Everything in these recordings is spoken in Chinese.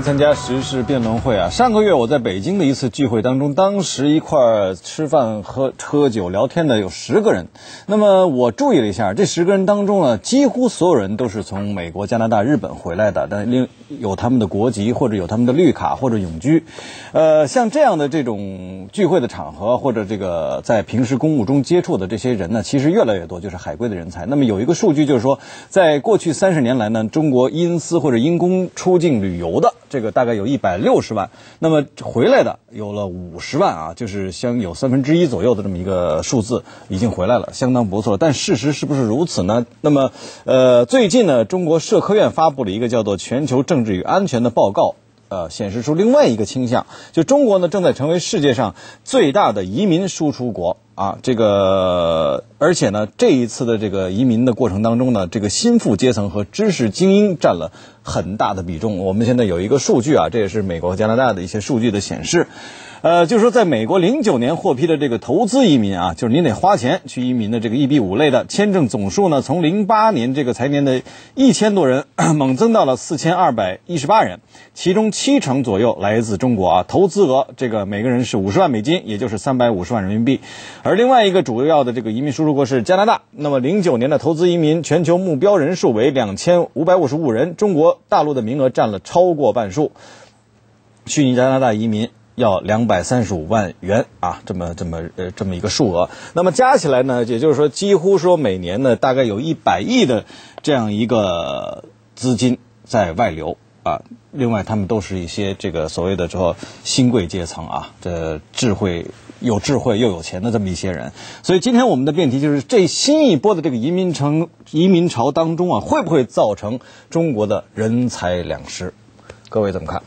参加时事辩论会啊。上个月我在北京的一次聚会当中，当时一块吃饭喝酒聊天的有10个人。那么我注意了一下，这10个人当中呢，几乎所有人都是从美国、加拿大、日本回来的，但有他们的国籍，或者有他们的绿卡，或者永居。像这样的这种聚会的场合，或者这个在平时公务中接触的这些人呢，其实越来越多，就是海归的人才。那么有一个数据就是说，在过去30年来呢，中国因私或者因公出境旅游的这个大概有160万，那么回来的有了50万啊，就是有1/3左右的这么一个数字已经回来了，相当不错。但事实是不是如此呢？那么最近呢，中国社科院发布了一个叫做《全球政治与安全》的报告。显示出另外一个倾向，就中国呢正在成为世界上最大的移民输出国啊，而且呢这一次的这个移民的过程当中呢，这个新富阶层和知识精英占了很大的比重。我们现在有一个数据啊，这也是美国和加拿大的一些数据的显示。就是说在美国09年获批的这个投资移民啊，就是您得花钱去移民的这个 EB5 类的签证总数呢，从08年这个财年的1000多人猛增到了4218人，其中70%左右来自中国啊，投资额这个每个人是50万美金，也就是350万人民币。而另外一个主要的这个移民输出国是加拿大，那么09年的投资移民全球目标人数为2555人，中国大陆的名额占了超过半数。去年加拿大移民要235万元啊，这么一个数额。那么加起来呢，也就是说几乎说每年呢大概有100亿的这样一个资金在外流啊。另外他们都是一些这个所谓的说新贵阶层啊，这有智慧又有钱的这么一些人。所以今天我们的辩题就是这新一波的这个移民潮当中啊，会不会造成中国的人才两失？各位怎么看？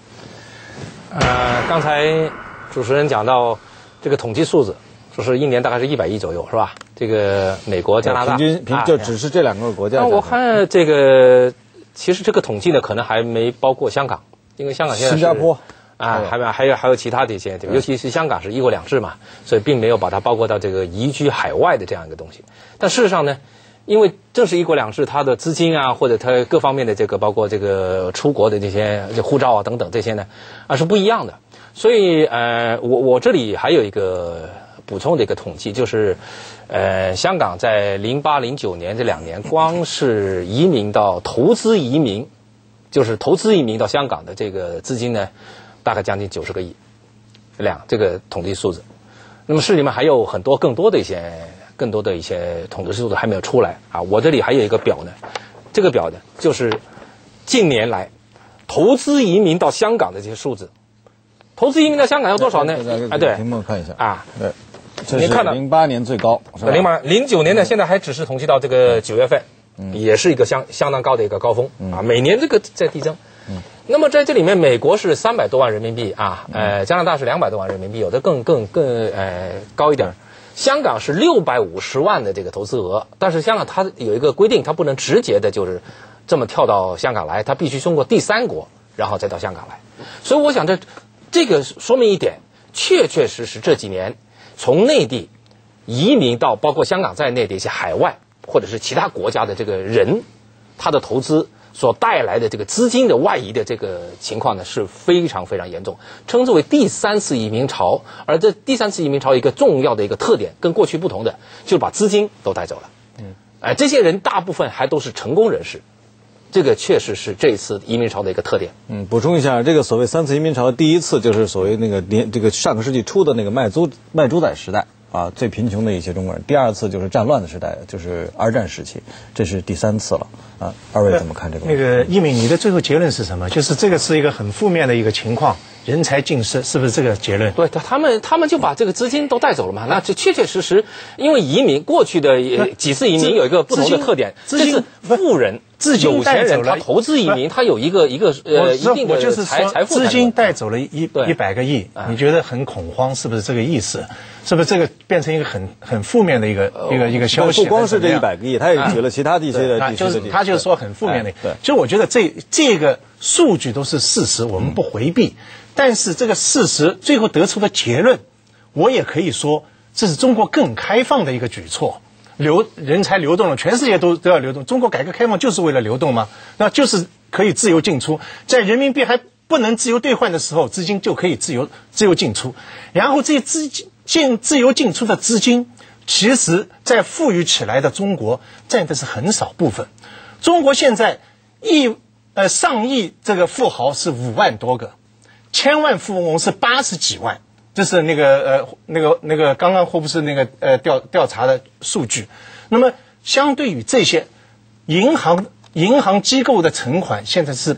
刚才主持人讲到这个统计数字，说是一年大概是100亿左右，是吧？这个美国、加拿大， 平均就只是这2个国家。 那我看这个，其实这个统计呢，可能还没包括香港，因为香港现在是新加坡啊，还有其他的一些地方，尤其是香港是1国2制嘛，所以并没有把它包括到这个移居海外的这样一个东西。但事实上呢，因为正是1国2制，它的资金啊，或者它各方面的这个，包括这个出国的这些护照啊等等这些呢，是不一样的。所以我这里还有一个补充的一个统计，就是香港在08、09年这2年，光是移民到投资移民，就是投资移民到香港的这个资金呢，大概将近90个亿这个统计数字。那么市里面还有很多更多的一些统计数字还没有出来啊。我这里还有一个表呢，这个表呢就是近年来投资移民到香港的这些数字。投资移民到香港要多少呢？对， 屏幕看一下啊， 对，这是08年最高，是吧 ？09年呢，现在还只是统计到这个9月份，也是一个相当高的一个高峰啊。每年这个在递增。那么在这里面，美国是300多万人民币啊，加拿大是200多万人民币，有的更高一点。香港是650万的这个投资额，但是香港它有一个规定，它不能直接的就是这么跳到香港来，它必须通过第三国，然后再到香港来。所以我想这个说明一点，确实这几年从内地移民到包括香港在内的一些海外或者是其他国家的这个人，他的投资所带来的这个资金的外移的这个情况呢，是非常严重，称之为第3次移民潮。而这第3次移民潮一个重要的一个特点，跟过去不同的，就是把资金都带走了。这些人大部分还都是成功人士。这个确实是这一次移民潮的一个特点。 补充一下，这个所谓3次移民潮，第一次就是所谓这个上个世纪初的那个卖猪仔时代啊，最贫穷的一些中国人。第2次就是战乱的时代，就是2战时期，这是第3次了啊。二位怎么看这个问题？ 那个一鸣，你的最后结论是什么？就是这个是一个很负面的一个情况，人才尽失，是不是这个结论？ 对，他们就把这个资金都带走了嘛。那这确实，因为移民过去的几次移民有一个不同的特点，这是富人。有钱人他投资移民，他有一个一定的财富。 资金带走了100个亿，你觉得很恐慌，是不是这个意思？是不是这个变成一个很负面的一个消息？ 不光是这100个亿，他也举了其他的一些的地区。 他就是说很负面的。就我觉得这个数据都是事实，我们不回避。但是这个事实最后得出的结论，我也可以说这是中国更开放的一个举措。人才流动了，全世界都要流动。中国改革开放就是为了流动吗？那就是可以自由进出，在人民币还不能自由兑换的时候，资金就可以自由进出。然后这些自由进出的资金，其实在富裕起来的中国占的是很少部分。中国现在上亿这个富豪是5万多个，千万富翁是80几万，这是那个刚刚霍布斯那个调查的数据。那么相对于这些银行机构的存款现在是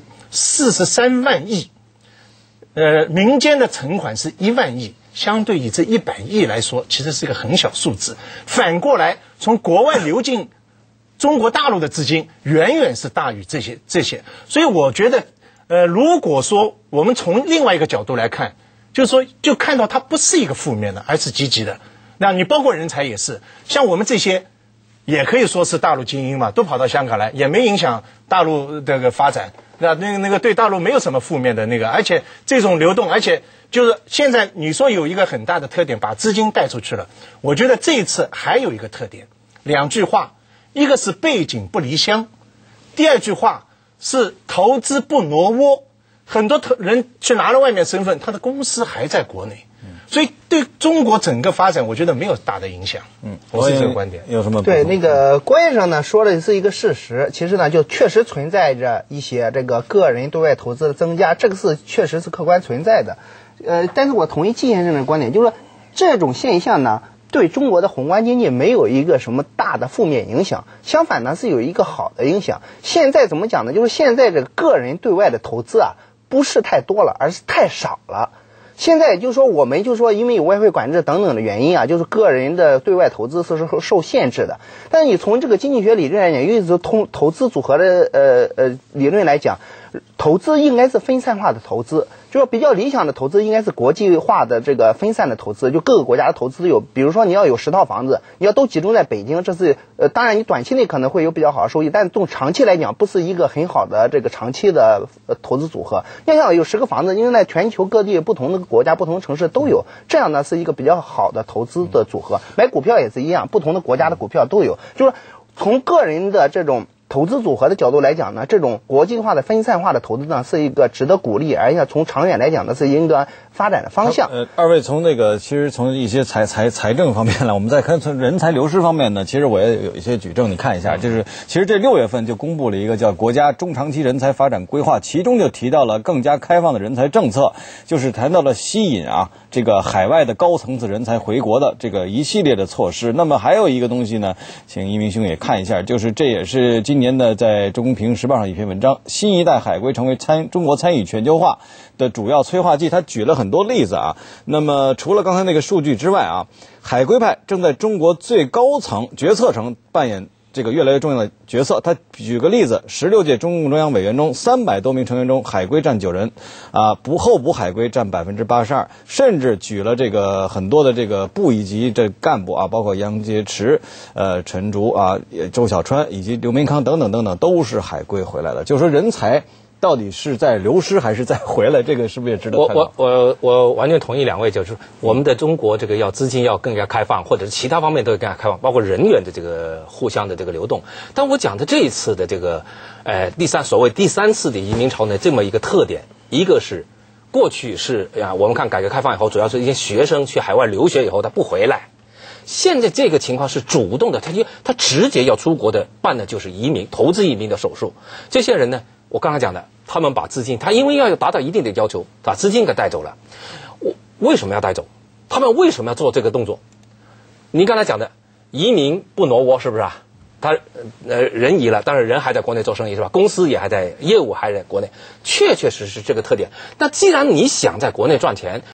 43万亿，民间的存款是1万亿，相对于这100亿来说，其实是一个很小数字。反过来，从国外流进中国大陆的资金远远是大于这些，所以我觉得，如果说我们从另外一个角度来看，就是说，就看到它不是一个负面的，而是积极的。那你包括人才也是，像我们这些，也可以说是大陆精英嘛，都跑到香港来，也没影响大陆这个发展。那个对大陆没有什么负面的那个，而且这种流动，而且就是现在你说有一个很大的特点，把资金带出去了。我觉得这一次还有一个特点，2句话。一个是背井不离乡，第2句话是投资不挪窝。很多人去拿了外面身份，他的公司还在国内，所以对中国整个发展，我觉得没有大的影响。我是这个观点。 有什么？ 对，那个郭先生呢说的是一个事实，其实呢就确实存在着一些这个个人对外投资的增加，这个是确实是客观存在的。但是我同意季先生的观点，就是说这种现象呢，对中国的宏观经济没有一个什么大的负面影响，相反呢是有一个好的影响。现在怎么讲呢？就是现在这个个人对外的投资啊，不是太多了，而是太少了。现在就是说，我们就是说，因为有外汇管制等等的原因啊，就是个人的对外投资是受限制的。但是你从这个经济学理论来讲，尤其是投资组合的理论来讲，投资应该是分散化的投资。就是比较理想的投资应该是国际化的这个分散的投资，就各个国家的投资都有。比如说你要有10套房子，你要都集中在北京，这是当然你短期内可能会有比较好的收益，但是从长期来讲不是一个很好的这个长期的投资组合。要想有10个房子，因为在全球各地不同的国家、不同的城市都有，这样呢是一个比较好的投资的组合。买股票也是一样，不同的国家的股票都有。就是从个人的这种投资组合的角度来讲呢，这种国际化的分散化的投资呢，是一个值得鼓励，而且从长远来讲呢，是一个发展的方向。 二位从其实从一些财政方面来，我们再看从人才流失方面呢，其实我也有一些举证，你看一下，就是其实这6月份就公布了一个叫国家中长期人才发展规划，其中就提到了更加开放的人才政策，就是谈到了吸引这个海外的高层次人才回国的这个一系列的措施。那么还有一个东西呢，请一鸣兄也看一下，就是这也是今年的在中评时报上一篇文章，新一代海归成为中国参与全球化的主要催化剂。他举了很多例子那么除了刚才那个数据之外海归派正在中国最高层决策层扮演这个越来越重要的角色。他举个例子，16届中共中央委员中300多名成员中，海归占9人候补海归占82%，甚至举了这个很多的这个部一级这干部包括杨洁篪、陈竹周小川以及刘明康等等等等，都是海归回来的。就是说人才到底是在流失还是在回来，这个是不是也值得探讨？ 我完全同意2位，就是我们的中国这个资金要更加开放，或者是其他方面都要更加开放，包括人员的这个互相的这个流动。但我讲的这一次的这个所谓第3次的移民潮呢，这么一个特点，一个是过去是我们看改革开放以后，主要是一些学生去海外留学以后他不回来。现在这个情况是主动的，他直接要出国的，办的就是投资移民的手术。这些人呢，我刚才讲的，他们把资金，他因为要达到一定的要求，把资金给带走了。为什么要带走？他们为什么要做这个动作？您刚才讲的移民不挪窝，是不是他人移了，但是人还在国内做生意，是吧？公司也还在，业务还在国内，确确实实这个特点。那既然你想在国内赚钱，